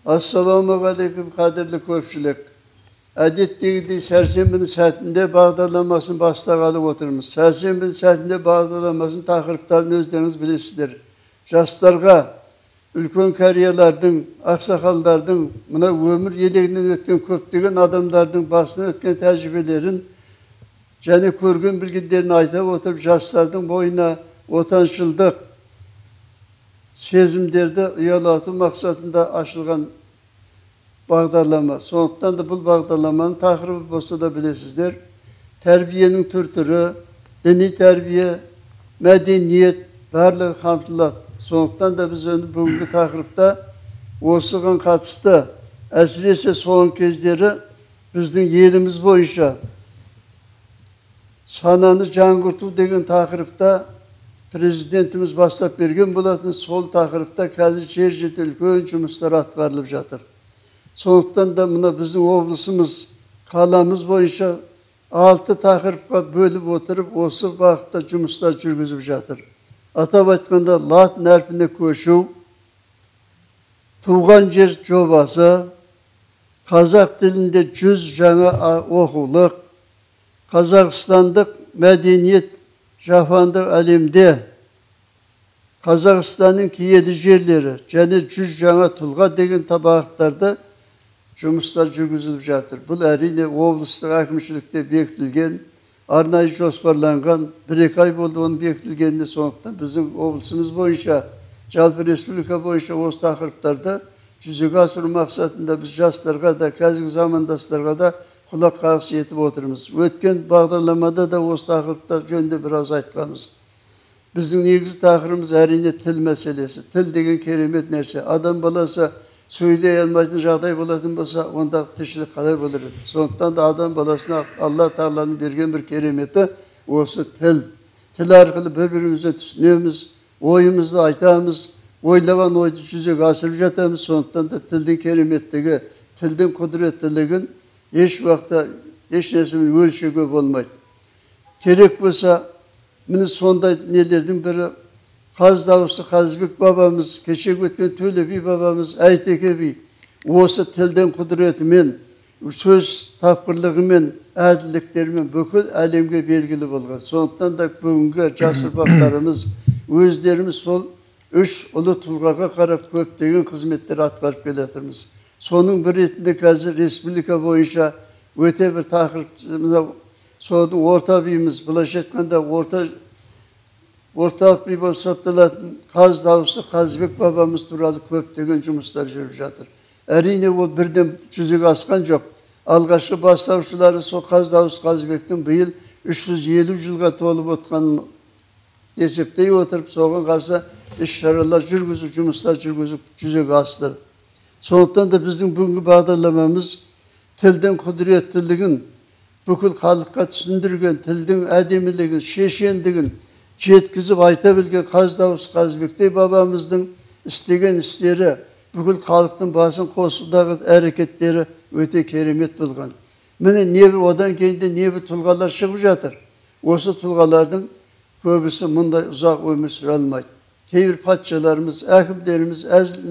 Assalamualaikum kadirli köpçülük. Әдеттегідей сәрсенбінің сәтінде бағдарламасын бастағалы отырмыз. Сәрсенбінің сәтінде бағдарламасын тақырыптарын өздеріңіз білесіздер. Жастарға, үлкен кәриялардың, ақсақалдардың, мына өмір елегінен өткен көптеген адамдардың басынан өткен тәжірибелерін және көрген білгендерін айта отырып, жастардың бойына отаншылдық сезімдерді ұялату мақсатында ашылған бағдарлама. Сондықтан да бұл бағдарламаның тақырыбы болса да білесіздер. Тәрбиенің түр-түрі, діни тәрбие, мәдениет барлығы қамтылады. Сондықтан да біз бүгінгі тақырыпта осыған қатысты, әсіресе соңғы кездері біздің еліміз бойынша сананы жаңғырту деген тақырыпта президентіміз бастап берген болатын. Сол тақырыпта қазір жер-жерде үлкен жұмыстар атқарылып жатыр. Сондықтан да мына біздің облысымыз, қаламыз бойынша 6 тақырыпқа бөліп отырып, осы бағытта жұмыстар жүргізіп жатыр. Атап айтқанда латын әрпіне көшу, туған жер жобасы, қазақ тілінде 100 жаңа оқулық, қазақстандық мәдениет жаһандық әлемде, Қазақстанның киелі жерлері және 100 жаңа тұлға деген бағыттарда жұмыстар жүргізіліп жатыр. Бұл әрине облыстық әкімшілікте бекітілген, арнайы жоспарланған, 1-2 ай болды оның бекітілгеніне. Сондықтан біздің облысымыз бойынша, жалпы республика бойынша осы тақырыптарда жүзеге асыру мақсатында біз жастарға да, қазіргі замандастарға да құлақ қағыс етіп отырмыз. Өткен бағдарламада да осы тақырыптар жөнінде біраз айтқанбыз. Біздің негізгі тақырыбымыз әрине тіл мәселесі. Тіл деген керемет нәрсе. Адам баласы сөйлей алмайтын жағдай болатын болса, онда тіршілік қалай болар еді. Сондықтан да адам баласына Алла Тағаланың берген бір кереметі осы тіл. Тіл арқылы бір-бірімізді түсінеміз, ойымызды айтамыз, ойлаған ойды жүзеге асырып жатамыз. Сондықтан да тілдің кереметтігі, тілдің құдіреттілігін еш уақытта еш нәрсемен өлшеуге болмайды. Керек болса, міне сондай нелердің бірі Қаз дауысы Қазыбек бабамыз, кешегі өткен Төле би бабамыз, Әйтеке би осы тілдің құдіретімен, сөз тапқырлығымен, әділдіктерімен бүкіл әлемге белгілі болған. Сондықтан да бүгінгі жас ұрпақтарымыз, өздеріміз сол 3 ұлы тұлғаға қарап көптеген қызметтер атқарып келе жатырмыз. Соның бір ретінде қазір республика бойынша өте бір тақырып, соның орта биіміз, былайша айтқанда орталық би болып саналатын Қаз дауысы Қазыбек бабамыз туралы көптеген жұмыстар жүріп жатыр. Әрине ол бірден жүзеге асқан жоқ. Алғашқы бастаушылары сол Қаз дауысы Қазыбектің биыл 350 жылға толып отқанын есептей отырып, соған қарсы іс-шаралар жүргізіп, жұмыстар жүргізіп жүзеге асты. Сондықтан да біздің бүгінгі бағдарламамыз тілдің құдіреттілігін бүкіл халыққа түсіндірген, тілдің әдемілігін, шешендігін жеткізіп айта білген Қаз дауысы Қазыбектей бабамыздың істеген істері, бүкіл халықтың басын қосудағы әрекеттері өте керемет болған. Міне небір одан кейін де небір тұлғалар шығып жатыр. Осы тұлғалардың көбісі мұндай ұзақ өмір сүре алмайды. Кейбір патшаларымыз, әкімдеріміз,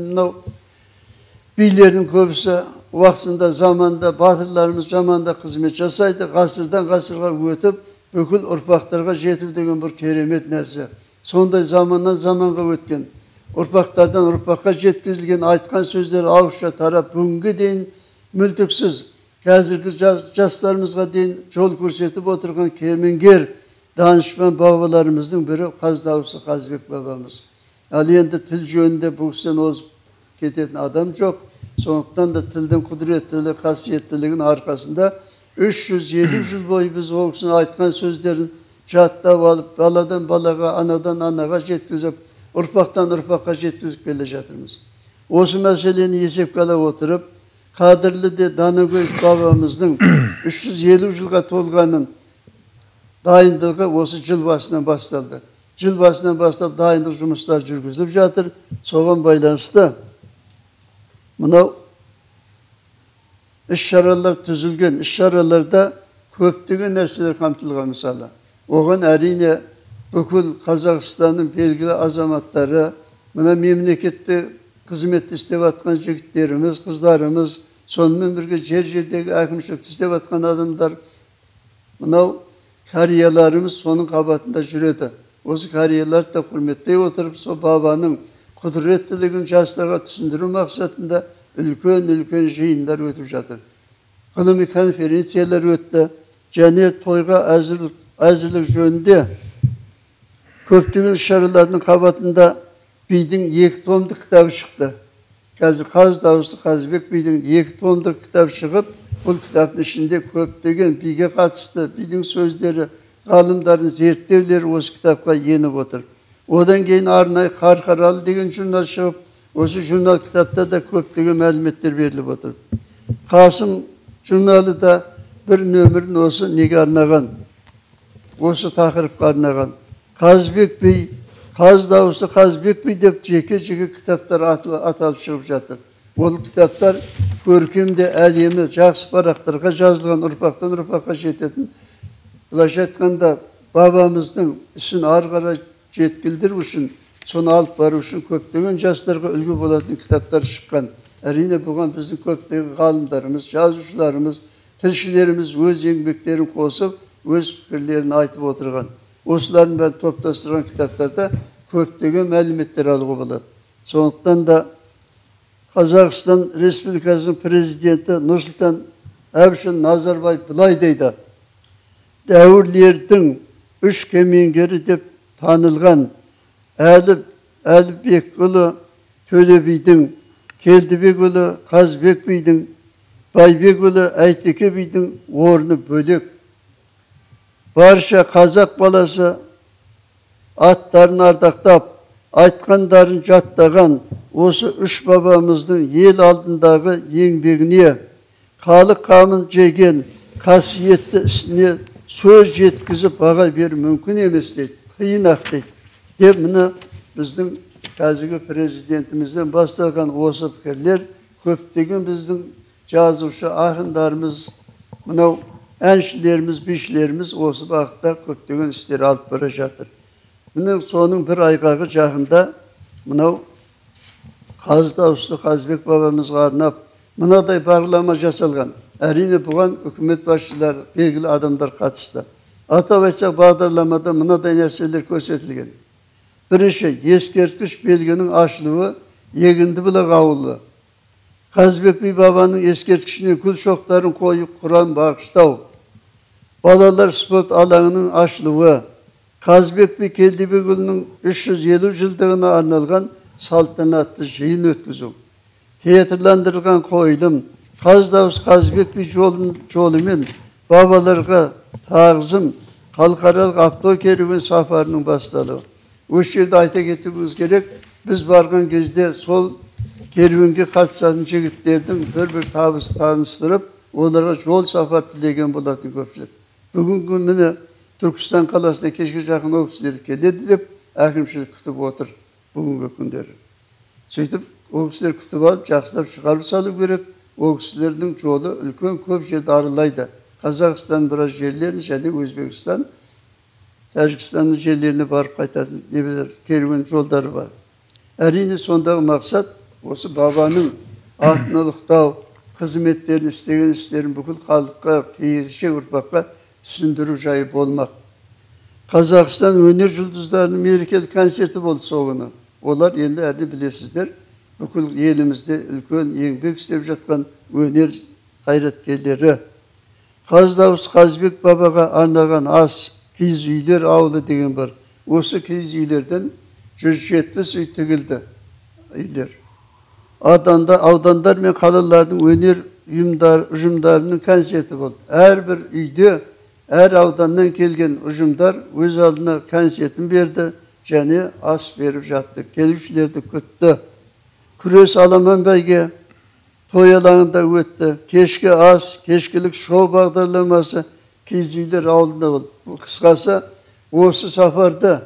билердің көбісі уақытында, заманда, батырларымыз заманда қызмет жасайды, ғасырдан ғасырға өтіп, бүкіл ұрпақтарға жету деген бір керемет нәрсе. Сондай заманнан заманға өткен, ұрпақтардан ұрпаққа жеткізілген айтқан сөздер ауызша тарап, бүгінге дейін мүлтіксіз, қазіргі жастарымызға дейін жол көрсетіп отырған кемеңгер, данышпан бабаларымыздың бірі Қаз дауысы Қазыбек бабамыз. Ал енді тіл жөнінде бұл кісіден озып кететін адам жоқ. Сондықтан да тілдің құдіреттілігі, қасиеттілігінің арқасында 350 жыл бойы біз ол кісінің айтқан сөздерін жаттап алып, баладан балаға, анадан анаға жеткізіп, ұрпақтан ұрпаққа жеткізіп келе жатырмыз. Осы мәселені есепке ала отырып, қадірлі де Данагөй бабамыздың 350 жылға толғанын дайындығы осы жыл басынан басталды. Жыл басынан бастап дайындық жұмыстар жүргізіліп жатыр. Соған байланысты мынау іс-шаралар түзілген. Іс-шараларда көптеген нәрселер қамтылған. Мысалы, оған әрине бүкіл Қазақстанның белгілі азаматтары, мына мемлекетте қызметті істеп атқан жігіттерimiz, қыздарымız, сонымен бірге жер-жердегі әкімшілікті істеп атқан адамдар, мынау қарияларымыз соның қабатында жүреді. Осы қарияларды да құрметтей отырып, сол бабаның құдіреттілігін жастарға түсіндіру мақсатында үлкен жиындар өтіп жатыр. Ғылыми конференциялар өтті, және тойға әзірлік жөнінде көптеген шаралардың қабатында бидің 2 томдық кітабы шықты. Қазір Қаз дауысы Қазыбек бидің 2 томдық кітап шығып, бұл кітаптың ішінде көптеген биге қатысты бидің сөздері, ғалымдардың зерттеулері осы кітапқа еніп отыр. Одан кейін арнайы Қарқаралы деген журнал шығып, осы журнал кітапта да көптеген мәліметтер беріліп отыр. Қасым журналы да бір нөмірін осы неге арнаған, осы тақырыпқа арнаған. Қазыбек би, Қаз дауысы Қазыбек би деп жеке кітаптар аталып шығып жатыр. Ол кітаптар көркемде әлемі жақсы парақтарға жазылған, ұрпақтан ұрпаққа жететін. Былайша айтқанда бабамыздың ісін ары қарай жеткілдіру үшін, соны алып бару үшін көптеген жастарға үлгі болатын кітаптар шыққан. Әрине бұған біздің көптеген ғалымдарымыз, жазушыларымыз, тілшілеріміз өз еңбектерін қосып, өз пікірлерін айтып отырған. Осылардың бәрін топтастырған кітаптарда көптеген мәліметтер алуға болады. Сондықтан да Қазақстан Республикасының президенті Нұрсұлтан Әбішұлы Назарбаев былай дейді: дәуірлердің 3 кемеңгері деп танылған Әлібекұлы Төле бидің, Келдібекұлы Қазыбек бидің, Байбекұлы Әйтеке бидің орны бөлек. Барша қазақ баласы аттарын ардақтап, айтқандарын жаттаған осы 3 бабамыздың ел алдындағы еңбегіне, халық қамын жеген қасиетті ісіне сөз жеткізіп баға беру мүмкін емес дейді, қиын-ақ дейді. Деп міне біздің қазіргі президентімізден басталған осы пікірлер көптеген біздің жазушы ақындарымыз, мынау әншілеріміз, бишілеріміз осы бағытта көптеген істер алып бара жатыр. Міне соның бір айғағы жақында мынау Қаз дауысты Қазыбек бабамызға арнап мынадай бағдарлама жасалған. Әрине бұған үкімет басшылары, белгілі адамдар қатысты. Атап айтсақ, бағдарламада мынадай нәрселер көрсетілген. Бірінші, ескерткіш белгінің ашылуы Егіндібұлақ ауылы. Қазыбек би бабаның ескерткішіне гүл шоқтарын қойып құран бағыштау. Балалар спорт алаңының ашылуы. Қазыбек би Келдібекұлының 350 жылдығына арналған салтанатты жиын өткізу. Театрландырылған қойылым, Қаз дауыс Қазыбек би жолымен бабаларға тағзым, халықаралық автокеруен сапарының басталуы. Осы жерде айта кетуіміз керек, біз барған кезде сол керуенге қатысатын жігіттердің бір табыс таныстырып, оларға жол сапар тілеген болатын көпшілік. Бүгінгі міне Түркістан қаласына кешке жақын ол кісілер келеді деп әкімшілік күтіп отыр бүгінгі күндері. Сөйтіп, ол кісілер күтіп алып, жақсылап шығарып салу керек. Ол кісілердің жолы үлкен көп жерді аралайды. Қазақстан біраз жерлерін және Өзбекстан, Тәжікстанның жерлеріне барып қайтатын керуен жолдары бар. Әрине сондағы мақсат осы бабаның атын ұлықтау, қызметтерін істеген істерін бүкіл халыққа, келешек ұрпаққа түсіндіру жайы болмақ. Қазақстан өнер жұлдыздарының мерекелік концерті болды сол күні. Олар енді әлде білесіздер, бүкіл елімізде үлкен еңбек істеп жатқан өнер қайраткерлері. Қаз дауыс Қазыбек бабаға арнаған ас, киіз үйлер ауылы деген бар. Осы киіз үйлерден 170 үй тігілді. Үйлер. Аудандар мен қалалардың өнер ұжымдарының концерті болды. Әрбір үйде, әр ауданнан келген ұжымдар өз алдына концертін берді және ас беріп жатты. Келушілерді күтті. Күрес аламан бәйге той алаңында өтті. Кешкі ас, кешкілік шоу бағдарламасы киіз үйлер ауылында болды. Қысқасы, осы сапарда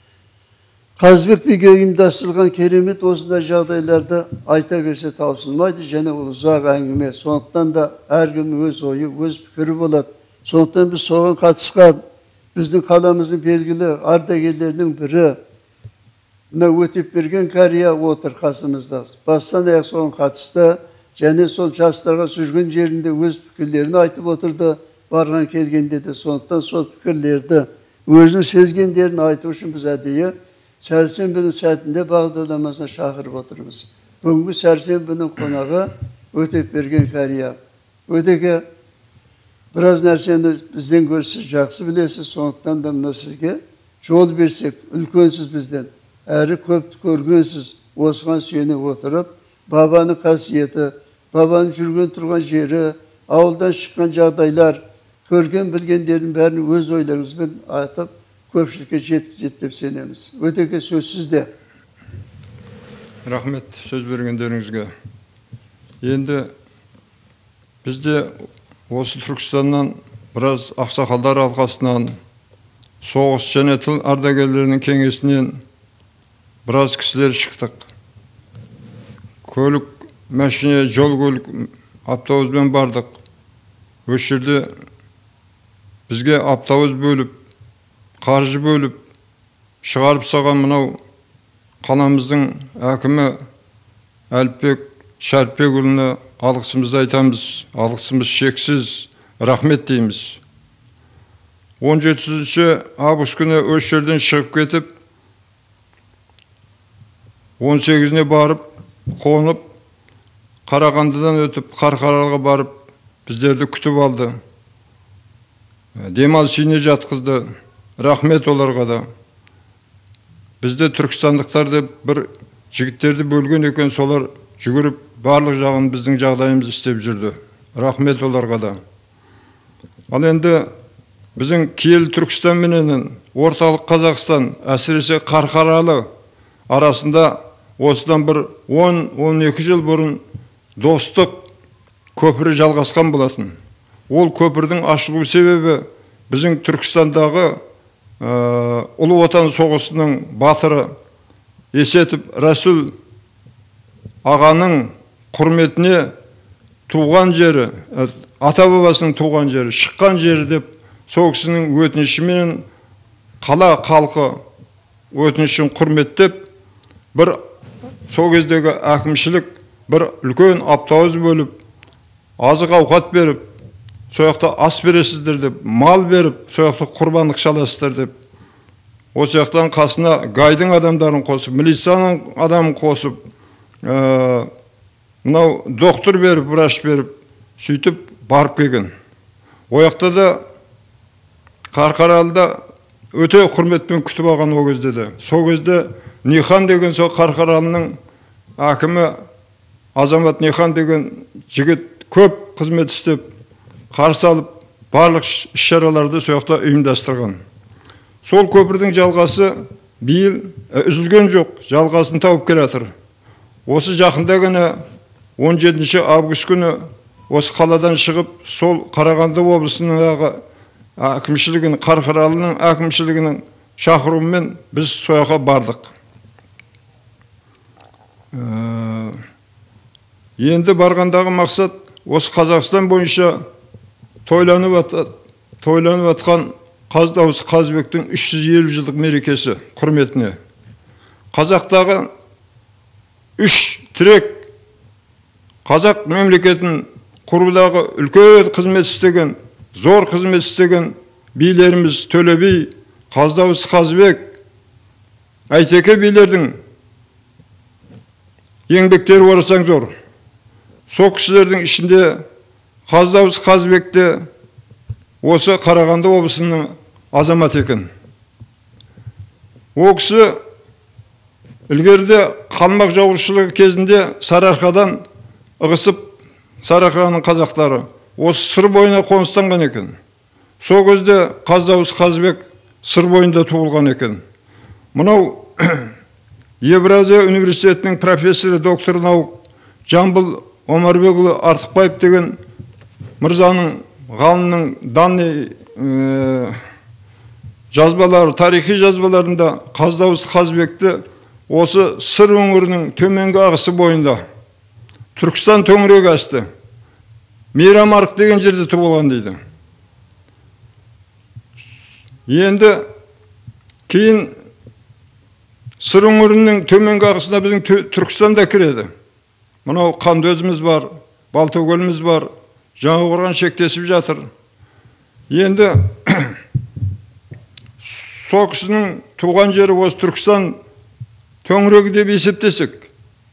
Қазыбек биге ұйымдастырылған керемет осындай жағдайларды айта берсе таусылмайды, және ол ұзақ әңгіме. Сондықтан да әркімнің өз ойы, өз пікірі болады. Сондықтан біз соған қатысқан біздің қаламыздың белгілі ардагерлерінің бірі Мына өтеп берген кәрия отыр қасымызда. Бастан аяқ соған қатысты, және сол жастарға жүрген жерінде өз пікірлерін айтып отырды. Барған келгенде де сондықтан сол пікірлерді өзінің сезгендерін айту үшін біз әдейі сәрсенбінің сәтінде бағдарламасына шақырып отырмыз. Бүгінгі сәрсенбінің қонағы өтеп берген кәрия. Өтеке, біраз нәрсені бізден көрсіз жақсы білесіз, сондықтан да мына сізге жол берсек, үлкенсіз бізден, әрі көпті көргенсіз, осыған сүйене отырып, бабаның қасиеті, бабаның жүрген тұрған жері, ауылдан шыққан жағдайлар, көрген білгендерін бәрін өз ойларыңызбен айтып, көпшілікке жеткізеді деп сенеміз. Өтеке, сөз сізде. Рахмет сөз бергендеріңізге. Енді бізде осы Түркістаннан біраз ақсақалдар алқасынан, соғыс және тыл ардагерлерінің кеңесінен біраз кісілер шықтық. Көлік, машина, жол көлік, автобуспен бардық. Осы жерде бізге автобус бөліп, қаржы бөліп, шығарып салған мынау қаламыздың әкімі Әліпбек Шәріпбекұлына алғысымызды айтамыз. Алғысымыз шексіз, рахмет дейміз. 17 август күні осы жерден шығып кетіп, 18-не барып, қонып, Қарағандыдан өтіп, Қарқаралыға барып, біздерді күтіп алды. Демалыс үйіне жатқызды. Рахмет оларға да. Бізде түркістандықтарды бір жігіттерді бөлген екен, солар жүгіріп, барлық жағын біздің жағдайымыз істеп жүрді. Рахмет оларға да. Ал енді біздің киелі Түркістан менен орталық Қазақстан, әсіресе Қарқаралы арасында осыдан бір 10-12 жыл бұрын достық көпірі жалғасқан болатын. Ол көпірдің ашылу себебі біздің Түркістандағы Ұлы Отан соғысының батыры Есетов Рәсул ағаның құрметіне туған жері, ата бабасының туған жері, шыққан жері деп сол кісінің өтінішімен қала халқы өтінішін құрметтеп, бір сол кездегі әкімшілік бір үлкен автобус бөліп, азық ауқат беріп, сояқта ас бересіздер деп, мал беріп, сояқта құрбандық шаласыздар деп, осы жақтан қасына гайдың адамдарын қосып, милицияның адамын қосып, мынау доктор беріп, врач беріп, сөйтіп барып келген. Ояқта да Қарқаралыда өте құрметпен күтіп алған о кезде де. Сол кезде Нихан деген сол Қарқаралының әкімі Азамат Нихан деген жігіт көп қызмет істеп, қарсы алып, барлық іс-шараларды сояқта ұйымдастырған. Сол көпірдің жалғасы биыл үзілген жоқ, жалғасын тауып келе жатыр. Осы жақында ғана 17 август күні осы қаладан шығып, сол Қарағанды облысындағы әкімшілігінің, Қарқаралының әкімшілігінің шақыруымен біз сояққа бардық. Енді барғандағы мақсат осы Қазақстан бойынша тойланып атқан Қаздауыз Қазбектің 350 жылдық мерекесі құрметіне. Қазақтағы 3 тірек қазақ мемлекетін құрудағы үлкен қызмет істеген, зор қызмет істеген билеріміз Төле би, Қаздауыз Қазбек, Әйтеке билердің еңбектері орасан зор. Сол кісілердің ішінде Қаздауыз Қазбекте осы Қарағанды облысының азамат екен. О кісі ілгерде қалмақ жаулықшылығы кезінде Сарыарқадан ығысып, Сарыарқаның қазақтары осы сыр бойына қоныстанған екен. Сол кезде Қаздауыз Қазбек сыр бойында туылған екен. Мынау Евразия университетінің профессоры, доктор наук Жамбыл Омарбекұлы Артықбаев деген мырзаның, ғалымның данный жазбалары, тарихи жазбаларында Қаздауыз Қазбекті осы сыр өңірінің төменгі ағысы бойында Түркістан төңірегі асты Мейрамарық деген жерде туылған дейді. Енді кейін Сыр өңірінің төменгі ағысына біздің Түркістан да кіреді. Мынау Қандөзіміз бар, Балтакөліміз бар, Жаңақорған шектесіп жатыр. Енді сол кісінің туған жері осы Түркістан төңірегі деп есептесек.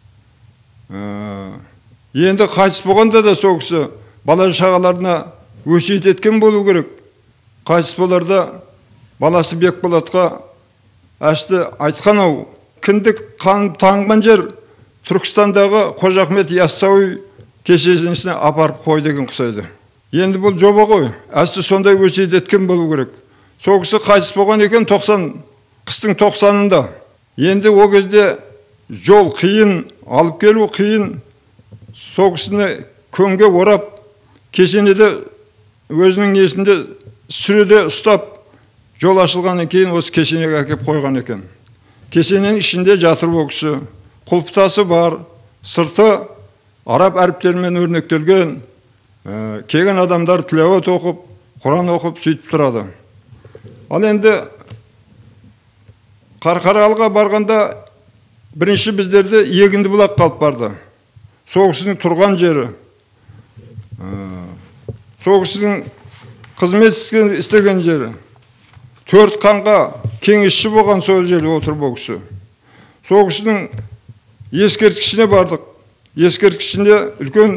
Енді қайтыс болғанда да сол кісі бала шағаларына өсиет еткен болу керек. Қайтыс боларда баласы Бекболатқа әшті айтқан-ау, кіндік қан таңған жер Түркістандағы Қожа Ахмет Яссауи кесенесіне апарып қой деген құсайды. Енді бұл жоба ғой, әсті сондай өсиет еткен болу керек. Сол кісі қайтыс болған екен қыстың 90-ында. Енді о кезде жол қиын, алып келу қиын. Сол кісіні көңге орап, кесенеде өзінің несінде сүреде ұстап, жол ашылғаннан кейін осы кесенеге әкеп қойған екен. Кесененің ішінде жатыр ол кісі. Құлпытасы бар, сырты араб әріптерімен өрнектелген. Келген адамдар тіләуат оқып, Құран оқып сөйтіп тұрады. Ал енді Қарқаралыға барғанда бірінші біздерде Егіндібұлақ қалып барды. Сол кісінің тұрған жері. Сол кісінің қызмет істеген жері. 4 қанға кеңесші болған сол жерде отыр бұл кісі. Сол кісінің ескерткішіне бардық. Ескерткішінде үлкен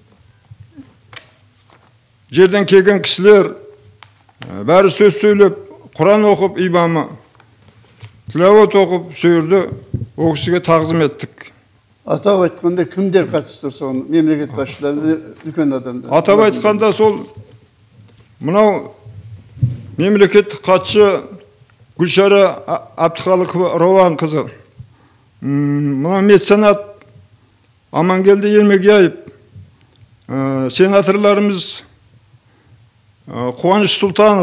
жерден келген кісілер бәрі сөз сөйлеп, Құран оқып, имамы тіләуат оқып сөйірді, ол кісіге тағзым еттік. Атап айтқанда кімдер қатысты соны, мемлекет басшылары, үлкен адамдар? Атап айтқанда сол мынау мемлекеттік хатшы Гүлшара Әбдіхалықова Рауан қызы. Мынау меценат Амангелді Ермегияев, сенаторларымыз Қуаныш Сұлтанов,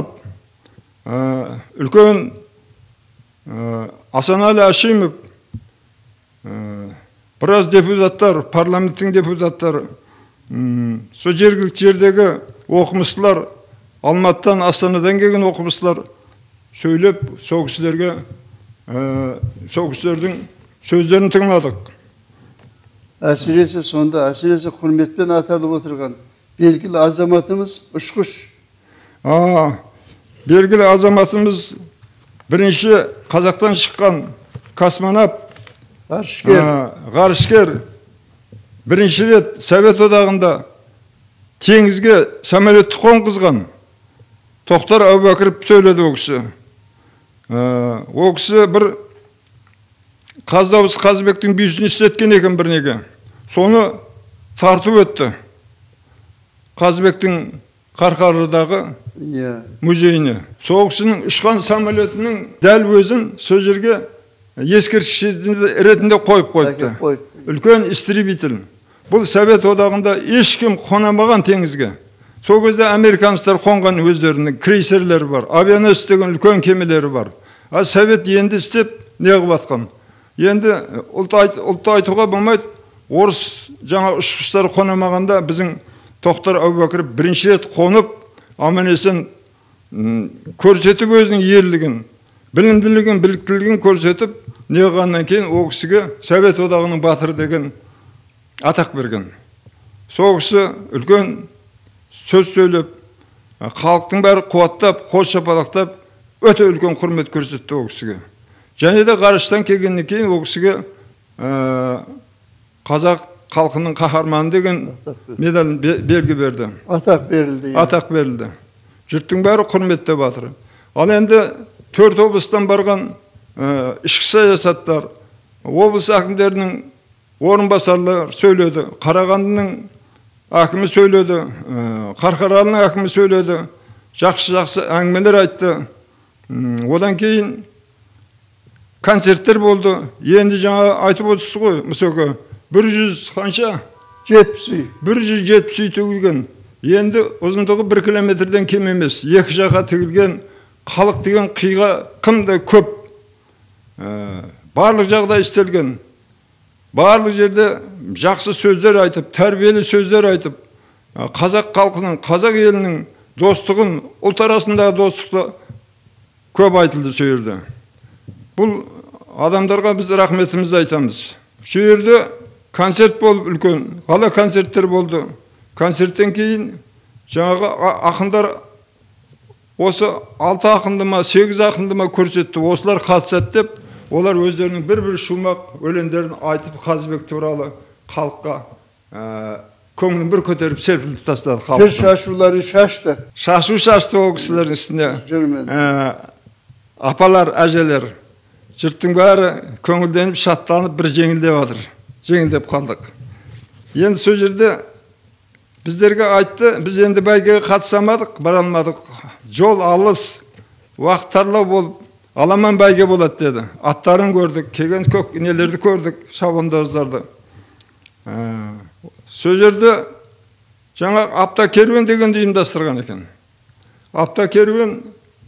үлкен Асанәлі Әшімов, біраз депутаттар, парламенттің депутаттары, сол жергілікті жердегі оқымыстылар, Алматыдан, Астанадан келген оқымыстылар сөйлеп, сол кісілерге, сол кісілердің сөздерін тыңладық. Әсіресе сонда, әсіресе құрметпен аталып отырған белгілі азаматымыз ұшқыш. Белгілі азаматымыз бірінші Қазақтан шыққан космонавт, ғарышкер, бірінші рет Совет одағында теңізге самолетті қонғызған Тоқтар Әубәкіров сөйледі ол кісі. Ол кісі бір Қаздауыз Қазыбектің бүйісін істеткен екен бірнеге. Соны тартып өтті. Қазыбектің Қарқаралыдағы музейіне. Сол кісінің ұшқан самолетінің дәл өзін сол жерге ескерткіш ретінде қойып қойыпты. Үлкен истребитель. Бұл Совет одағында ешкім қонамаған теңізге. Сол кезде американецтер қонған өздерінің крейсерлері бар, авианосец деген үлкен кемелері бар. Совет енді істеп не қылып атқан. Енді ұлтты айтуға болмайды. Орыс жаңа ұшқыштар қонамағанда біздің Тоқтар Әубәкіров бірінші рет қонып, аман-есен көрсетіп өзінің ерлігін, білімділігін, біліктілігін көрсетіп, не қылғаннан кейін ол кісіге Совет одағының батыры деген атақ берген. Сол кісі үлкен сөз сөйлеп, халықтың бәрі қуаттап, қол шапалақтап, өте үлкен құрмет көрсетті ол кісіге. Және де ғарыштан келгеннен кейін ол кісіге қазақ халқының қаһарманы деген медалін белгі берді. Атақ берілді. Атақ берілді. Жұрттың бәрі құрметті батыры. Ал енді 4 облыстан барған ішкі саясаттар, облыс әкімдерінің орынбасарлары сөйледі. Қарағандының әкімі сөйледі, Қарқаралының әкімі сөйледі. Жақсы әңгімелер айтты. Одан кейін концерттер болды. Енді жаңа айтып отырсыз ғой, Мұсеке, 100 қанша? 170 үй төгілген. Енді ұзындығы 1 километрден кем емес. Екі жаққа тігілген, халық деген қиға кімді көп. Барлық жағдай істелген. Барлық жерде жақсы сөздер айтып, тәрбиелі сөздер айтып, қазақ халқының, қазақ елінің достығын, ұлт арасындағы достықты көп айтылды сөйірді. Бұл адамдарға біз рахметімізді айтамыз. Şu жерде концерт болып үлкен, қала концерттер болды. Концерттен кейін жаңағы ақындар осы 6 ақынды ма, 8 ақынды ма көрсетті. Осылар қатысады деп, олар өздерінің бір-бір шумақ өлеңдерін айтып Қазыбек туралы халыққа көңілін бір көтеріп серпілтіп тастады халыққа. Жыр шашуларын шашты. Шашты ол кісілердің үстіне. Апалар, әжелер, жұрттың бәрі көңілденіп, шаттанып, бір жеңілдеп жатыр. Жеңілдеп қалдық. Енді сол жерде біздерге айтты, біз енді бәйгеге қатысамадық, бара алмадық. Жол алыс, уақыт тарлау болып, аламан бәйге болады деді. Аттарын көрдік, келген көк нелерді көрдік, шабандоздарды. Сол жерде жаңа автокеруен дегенді ұйымдастырған екен. Автокеруен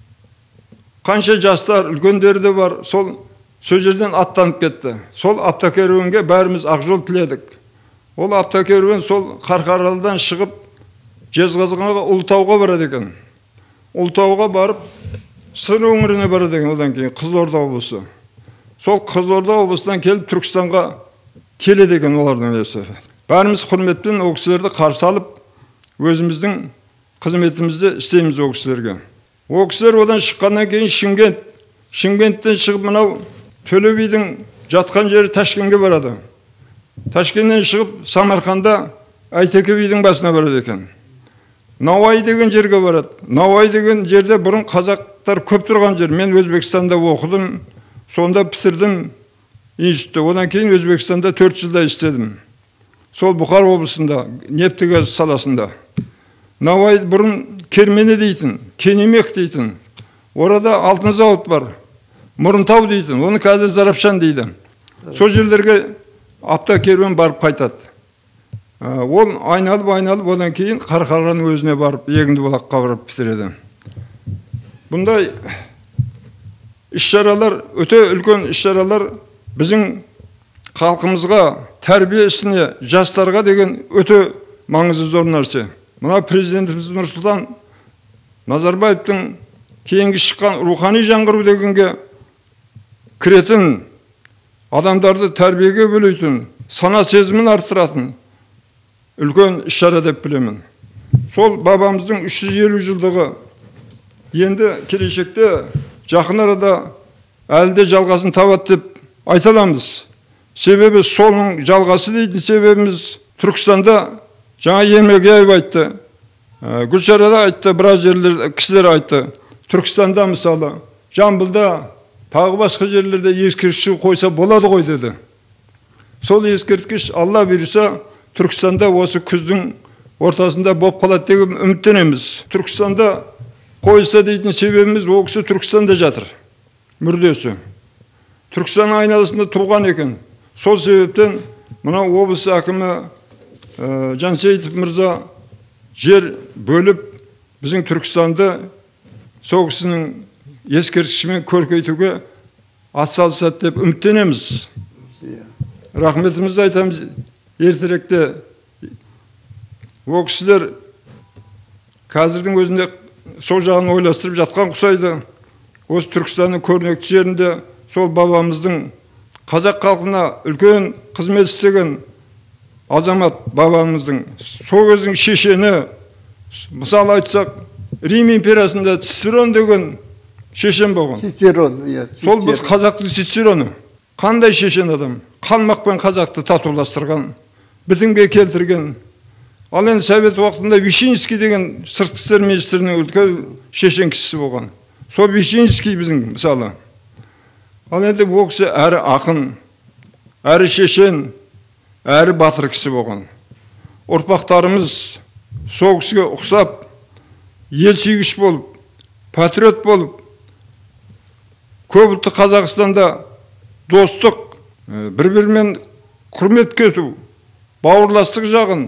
қанша жастар, үлкендері де бар, сол жерден аттанып кетті. Сол автокеруенге бәріміз ақ жол тіледік. Ол автокеруен сол Қарқаралыдан шығып, Жезқазғанға Ұлытауға барады екен. Ұлытауға барып, Сыр өңіріне барады екен, одан кейін Қызылорда облысы. Сол Қызылорда облысынан келіп Түркістанға келеді екен олардың несі. Бәріміз құрметпен ол кісілерді қарсы алып, өзіміздің қызметімізді істейміз ол кісілерге. Ол кісілер одан шыққаннан кейін Шымкенттен шығып мынау Төле бидің жатқан жері Ташкентке барады. Ташкенттен шығып Самарқанда Айтеке бидің басына барады екен. Науаи деген жерге барады. Науаи деген жерде бұрын қазақтар көп тұрған жер. Мен Өзбекстанда оқыдым, сонда бітірдім институтты. Одан кейін Өзбекстанда 4 жылда істедім. Сол Бұхар облысында, нефтегаз саласында. Науаи бұрын Кермене дейтін, Кенемек дейтін. Орада алтын зауыт бар. Мұрынтау дейтін, оны қазір Зарапшан дейді. Сол жерлерге автокеруен барып қайтады. Ол айналып, одан кейін Қарқаралының өзіне барып, Егінді Бұлаққа барып бітіреді. Бұндай іс-шаралар, өте үлкен іс-шаралар біздің халқымызға, тәрбие ісіне, жастарға деген өте маңызы зор нәрсе. Мына президентіміз Нұрсұлтан Назарбаевтың кейінгі шыққан рухани жаңғыру дегенге кіретін, адамдарды тәрбиеге бөлейтін, сана сезімін арттыратын үлкен іс-шара деп білемін. Сол бабамыздың 350 жылдығы енді келешекте жақын арада әлі де жалғасын табады деп айта аламыз. Себебі соның жалғасы дейтін себебіміз Түркістанда жаңа Емегеев айтты, Гүлшарада айтты, біраз жерлер кісілер айтты. Түркістанда мысалы, Жамбылда, тағы басқа жерлерде ескерткіш қойса болады ғой деді. Сол ескерткіш Алла бұйырса Түркістанда осы күздің ортасында болып қалады деген үміттенеміз. Түркістанда қойса дейтін себебіміз ол кісі Түркістанда жатыр, мүрдесі. Түркістан айналасында туған екен. Сол себептен мына облыс әкімі Жансейітов мырза жер бөліп біздің Түркістанды сол кісінің ескерткішімен көркейтуге атсалысады деп үміттенеміз. Рахметімізді айтамыз. Ертеректе ол кісілер қазірдің өзінде сол жағын ойластырып жатқан құсайды. Осы Түркістанның көрнекті жерінде сол бабамыздың қазақ халқына үлкен қызмет істеген азамат бабамыздың сол кездің шешені, мысалы айтсақ, Рим империясында Цицерон деген шешен болған. Цицерон, сол біз қазақтың Цицероны. Қандай шешен адам? Қалмақпен қазақты татуластырған, бітімге келтірген. Ал енді совет уақытында Вишинский деген сыртқы істер министрінің үлкен шешен кісісі болған. Сол Вишинский біздің мысалы. Ал енді ол кісі әрі ақын, әрі шешен, әрі батыр кісі болған. Ұрпақтарымыз сол кісіге ұқсап, ел сүйгіш болып, патриот болып, көпұлтты Қазақстанда достық, бір-бірімен құрмет кету, бауырластық жағын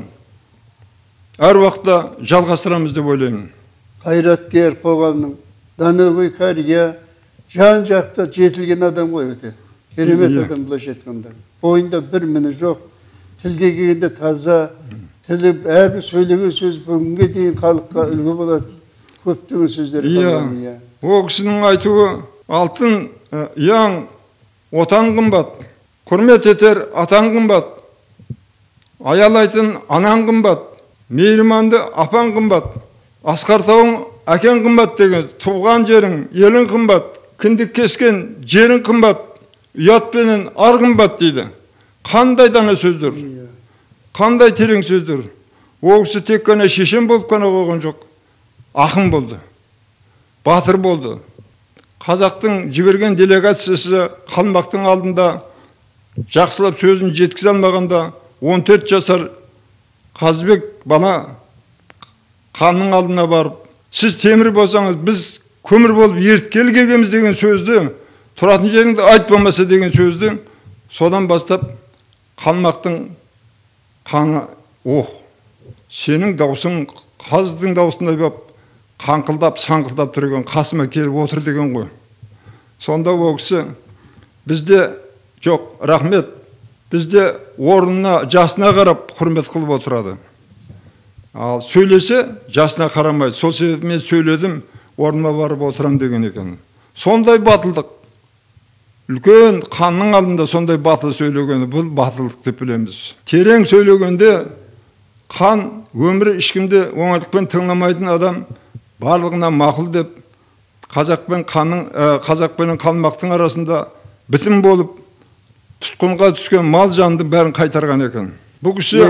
әр уақытта жалғастырамыз деп ойлаймын. Қайраткер қоғамның, данагөй қария, жан-жақта жетілген адам ғой өте. Керемет адам былайша айтқанда. Бойында бір міні жоқ, тілге келгенде таза, тілі әрбір сөйлеген сөз бүгінге дейін халыққа үлгі болады. Көптеген сөздер қалған. Ол кісінің айтуы алтын яң отан қымбат, құрмет етер атаң қымбат, аялайтын анаң қымбат, мейірманды апаң қымбат, асқартауың әкең қымбат деген, туған жерің, елің қымбат, кіндік кескен жерің қымбат, ұятпенен ар қымбат дейді. Қандай дана сөздер, қандай терең сөздер. Ол кісі тек қана шешен болып қана қойған жоқ, ақын болды, батыр болды. Қазақтың жіберген делегациясы қалмақтың алдында жақсылап сөзін жеткізе алмағанда 14 жасар Қазыбек бала ханның алдына барып, сіз темір болсаңыз, біз көмір болып ерткелі келгенбіз деген сөзді, тұратын жеріңді айтпамаса деген сөзді, содан бастап қалмақтың қаны, сенің даусың қаздың даусындай болып қаңқылдап, саңқылдап тұрған, қасыма келіп отыр деген ғой. Сонда ол кісі бізде жоқ, рахмет, бізде орнына, жасына қарап құрмет қылып отырады. Ал сөйлесе, жасына қарамайды. Сол себебі мен сөйледім, орныма барып отырам деген екен. Сондай батылдық, үлкен ханның алдында сондай батыл сөйлегені, бұл батылдық деп білеміз. Терең сөйлегенде хан өмірі ешкімде оңайлықпен тыңламайтын адам барлығына мақұл деп, қазақпен қалмақтың арасында бітім болып, тұтқынға түскен мал жанды бәрін қайтарған екен. Бұл кісі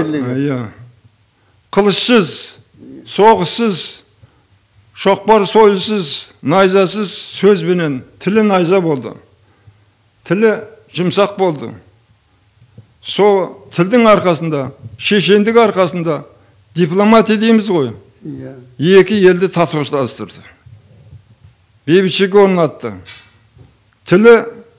қылышсыз, соғыссыз, шоқпар сойылсыз, найзасыз сөзбенен, тілі найза болды. Тілі жұмсақ болды. Со тілдің арқасында, шешендік арқасында дипломатия дейміз ғой. Екі елді татуластырды. Бейбітшілік орнатты. Тілі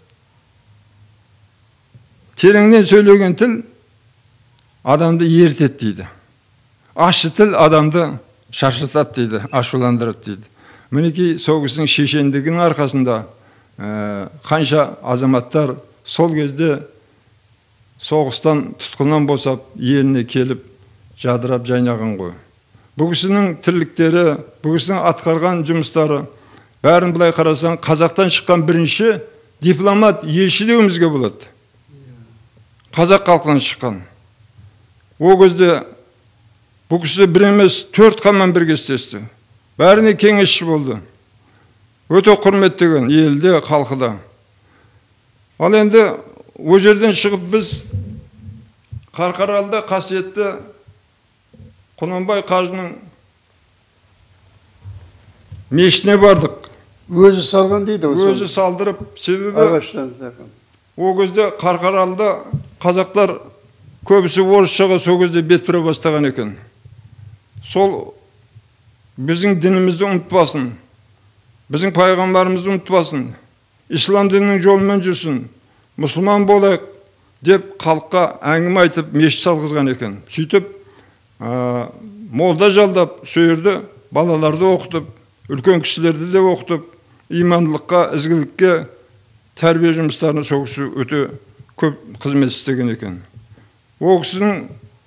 тереңнен сөйлеген тіл адамды ертеді дейді. Ащы тіл адамды шаршатады дейді, ашуландырады дейді. Мінекей сол кісінің шешендігінің арқасында қанша азаматтар сол кезде соғыстан, тұтқыннан босап, еліне келіп, жадырап жайнаған ғой. Бұл кісінің тірліктері, бұл кісінің атқарған жұмыстары, бәрін былай қарасаң, қазақтан шыққан бірінші дипломат, елші деуімізге болады. Қазақ халқынан шыққан. Ол кезде бұл кісі бір емес, 4 ханмен бірге істесті. Бәріне кеңесші болды. Өте құрметтеген елде, халқыда. Ал енді о жерден шығып біз Қарқаралыда қасиетті Құнанбай қажының мешітіне бардық. Өзі салған дейді. Өзі салдырып, себебі о кезде Қарқаралыда қазақтар көбісі орысшаға сол кезде бет бұра бастаған екен. Сол біздің дінімізді ұмытпасын, біздің пайғамбарымызды ұмытпасын, ислам дінінің жолымен жүрсін, мұсылман болайық деп халыққа әңгіме айтып мешіт салғызған екен. Сөйтіп молда жалдап, сөйірді, балаларды оқытып, үлкен кісілерді де оқытып, имандылыққа, ізгілікке, тәрбие жұмыстарына сол кісі өте көп қызмет істеген екен. Ол кісінің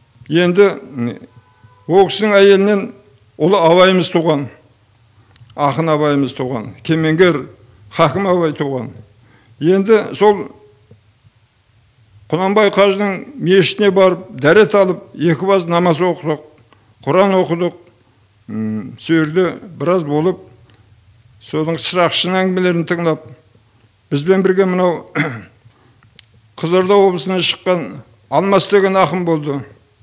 әйелінен ұлы Абайымыз туған, ақын Абайымыз туған, кемеңгер Хакім Абай туған. Енді сол Құнанбай қажының мешітіне барып, дәрет алып, 2 баз намаз оқыдық, Құран оқыдық, сөйірді біраз болып, соның шырақшының әңгімелерін тыңдап, бізбен бірге мынау Қызылорда облысынан шыққан Алмас деген ақын болды.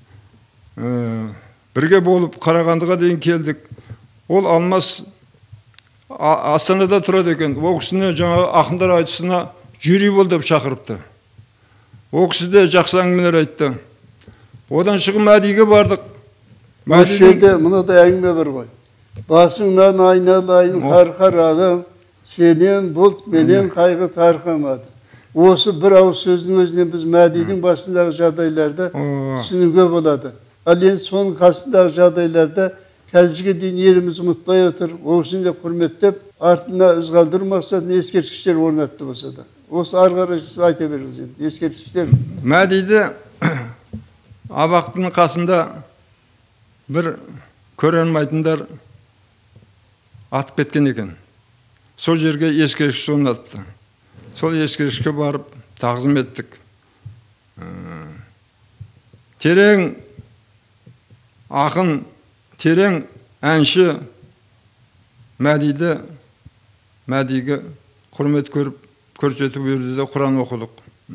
Бірге болып Қарағандыға дейін келдік. Ол Алмас Астанада тұрады екен. Ол кісіні жаңа ақындар айтысына жюри бол деп шақырыпты. Ол кісі де жақсы әңгімелер айтты. Одан шығып Мәдиге бардық. Осы жерде мынадай әңгіме бар ғой. Басыңнан айналайын қарқаралым, сенен бұлт менен қайғы тарқамады. Осы бір ауыз сөздің өзінен біз Мәдидің басындағы жағдайларды түсінуге болады. Ал енді соның қасындағы жағдайларда кәлбізге дейін еліміз ұмытпай отыр. Ол кісіні де құрметтеп, артына із қалдыру мақсатында ескерткіштер орнатты болса да. Осы ары қарай сіз айта беріңіз енді, ескерткіштер. Мәдиді Абақтының қасында бір көре алмайтындар атып кеткен екен. Сол жерге ескерткіш орнатты. Сол ескерткішке барып taqsim ettik. Tereң ақын, терең әнші Мәдиге құрмет көрсетіп берді де Құран оқыдық.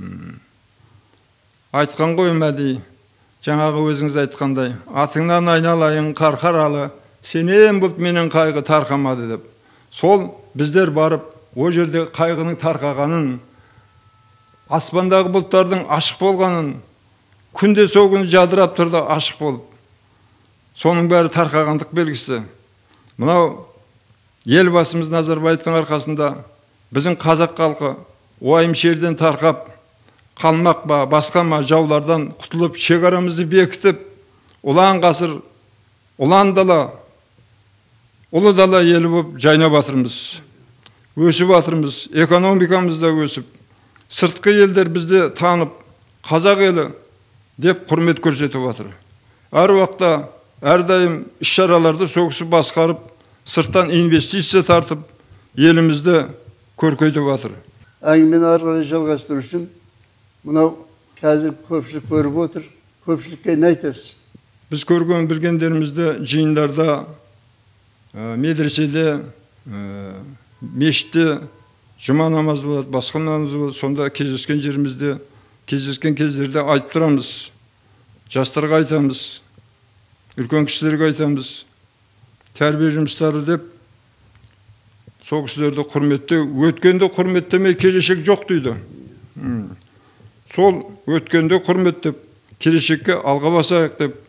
Айтқан ғой Мәди, жаңағы өзіңіз айтқандай, атыңнан айналайын қарқаралы, сенен бұлт менен қайғы тарқамады деп. Сол біздер барып, о жерде қайғының тарқағанын, аспандағы бұлттардың ашық болғанын, күнде сол күні жадырап тұрды ашық болып. Соның бәрі тарқағандық белгісі. Мынау елбасымыз Назарбаевтың арқасында біздің қазақ халқы уайым шерден тарқап, қалмақ ба, басқа ма жаулардан құтылып, шекарамызды бекітіп, ұлан ғасыр, ұлан дала, ұлы дала елі болып жайнап жатырмыз. Өсіп жатырмыз, экономикамыз да өсіп, сыртқы елдер бізді танып, қазақ елі деп құрмет көрсетіп жатыр. Әр уақытта, әрдайым іс-шараларды соғысы басқарып, сырттан инвестиция тартып, елімізді көркейтіп жатыр. Әңгімені ары қарай жалғастыру үшін, мынау қазір көпшілік көріп отыр, көпшілікке не айтасыз? Біз көрген білгендерімізді жиындарда, медреседе, мешітте жұма намазы болады, басқа намазы болады, сонда кездескен жерімізде, кездескен кездерде айтып тұрамыз. Жастарға айтамыз, үлкен кісілерге айтамыз, тәрбие жұмыстары деп, сол кісілерді құрметте, өткенде құрметтемей келешек жоқ дейді. Сол өткенде құрметтеп, келешекке алға басайық деп,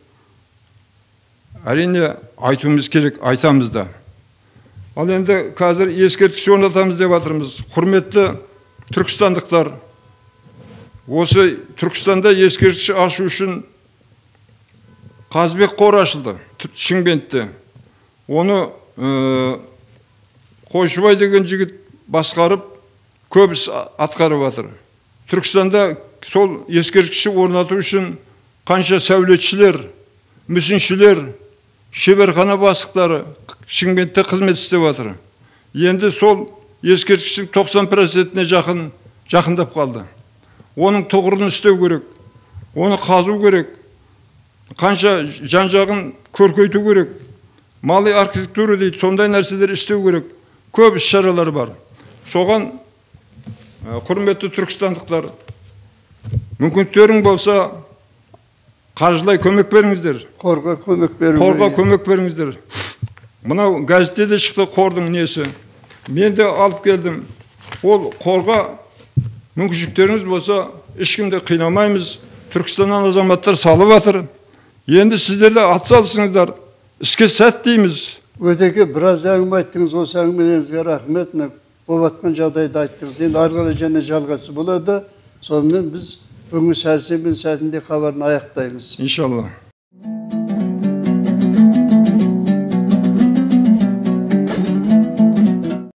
әрине айтуымыз керек, айтамыз да. Ал енді қазір ескерткіш орнатамыз деп жатырмыз. Құрметті түркістандықтар, осы Түркістанда ескерткіш ашу үшін Қазбек қоры ашылды, Шымкентте. Оны Қойшыбай деген жігіт басқарып, көп іс атқарып жатыр. Түркістанда сол ескерткішті орнату үшін қанша сәулетшілер, мүсіншілер, шеберхана бастықтары Шымкентте қызмет істеп жатыр. Енді сол ескерткіштің 90%-не жақындап қалды. Оның тұғырын істеу керек, оны қазу керек, қанша жан-жағын көркейту керек, малый архитектура дейді, сондай нәрселер істеу керек. Көп іс-шаралар бар. Соған құрметті түркістандықтар, мүмкіндіктерің болса, қаржылай көмек беріңіздер. Қорға көмек беріңіздер. Қорға көмек беріңіздер. Мынау газетте де шықты қордың несі. Мен де алып келдім. Ол қорға мүмкіншіліктеріңіз болса, ешкімді қинамаймыз. Түркістаннан азаматтар салып жатыр. Енді сіздер де атсалысыңыздар. Іске сәт дейміз. Өтеке, біраз әңгіме айттыңыз, осы әңгімелеріңізге рахмет. Болып жатқан жағдайды айттыңыз. Енді ары қарай және жалғасы болады. Сонымен біз бүгінгі сәрсенбі сәтінде хабарын аяқтаймыз. Иншалла.